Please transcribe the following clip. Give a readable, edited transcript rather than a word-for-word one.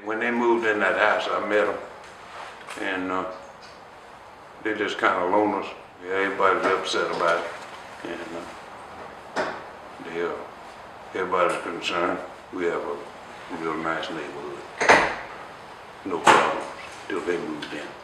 when they moved in that house, I met them, and they just kind of loners. Yeah, everybody's upset about it, and everybody's concerned. We have a real nice neighborhood. No problems till they moved in.